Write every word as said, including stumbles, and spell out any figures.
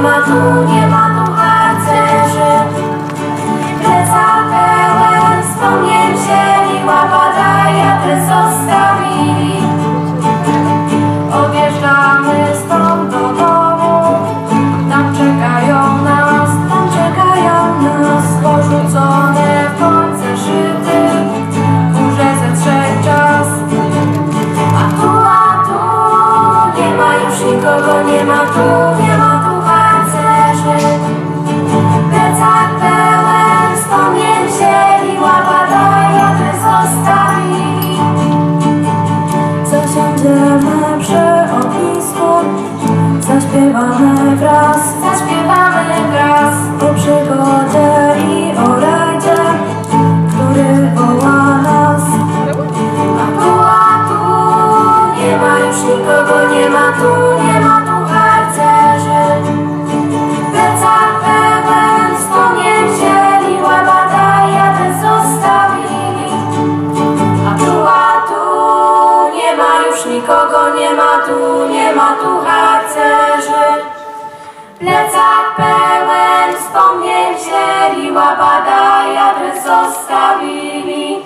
ma tu, nie ma tu harcerzy. Plecak pełen wspomnień wzięli, łabadaje adres zostawili. Odjeżdżamy stąd do domu, tam czekają nas, tam czekają nas porzucone w końce szyty, górze ze trzech czas. A tu, a tu nie ma już nikogo, nie ma tu, nie ma tu harcerzy. Plecak pełen wspomnień wzięli, łabadaje adres zostawili. Zasiądziemy przy ognisku, zaśpiewamy wraz, zaśpiewamy wraz o przygodzie i o rajdzie, który woła nas. A tu, a tu nie ma już nikogo, nie ma tu, nie ma tu harcerzy. Plecak pełen wspomnień wzięli, łabadaje adres zostawili. A tu, a tu nie ma już nikogo, nie ma tu, nie ma tu harcerzy. Plecak pełen wspomnień wzięli, łabadaje adres zostawili.